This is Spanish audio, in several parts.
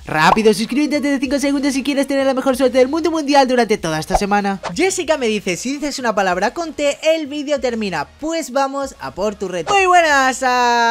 Rápido, suscríbete antes de 5 segundos si quieres tener la mejor suerte del mundo mundial durante toda esta semana. Jessica me dice, si dices una palabra con T, el vídeo termina. Pues vamos a por tu reto. Muy buenas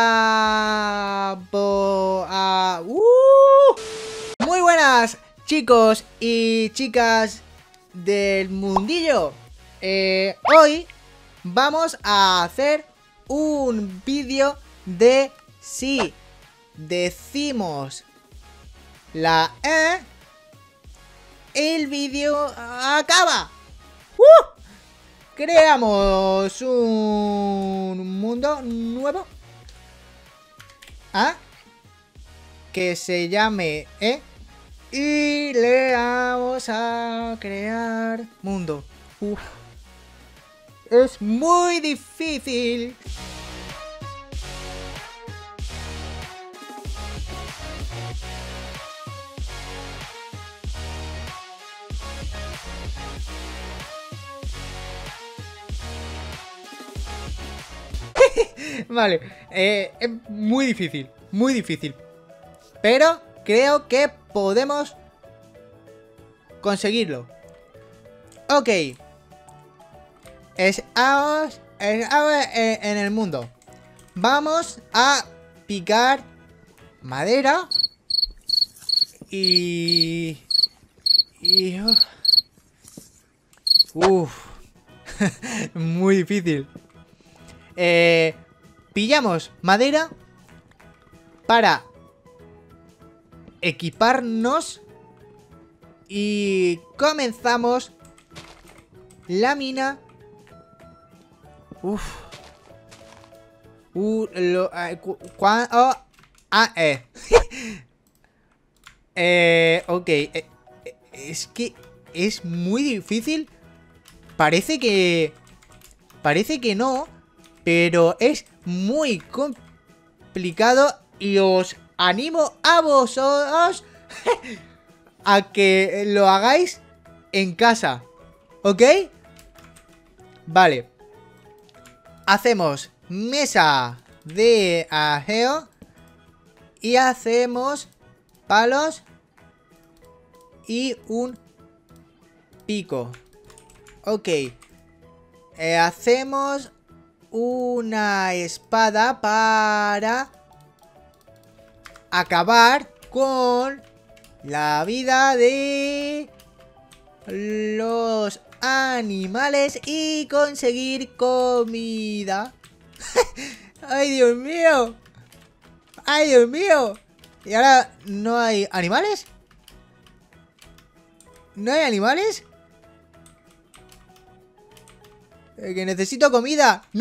Muy buenas, chicos y chicas del mundillo. Hoy vamos a hacer un vídeo de si decimos la E, el vídeo acaba. Creamos un mundo nuevo que se llame E y le vamos a crear mundo. Es muy difícil. Vale, es muy difícil. Pero creo que podemos conseguirlo. Ok. Estamos en el mundo. Vamos a picar madera. Muy difícil. Pillamos madera para equiparnos y comenzamos la mina. Ok, es que es muy difícil. Parece que no, pero es muy complicado y os animo a vosotros a que lo hagáis en casa, ¿ok? Vale. Hacemos mesa de ajeo y hacemos palos y un pico. Ok. Hacemos una espada para acabar con la vida de los animales y conseguir comida. ¡Ay, Dios mío! ¡Ay, Dios mío! ¿Y ahora no hay animales? ¿No hay animales? Que necesito comida. ¡No!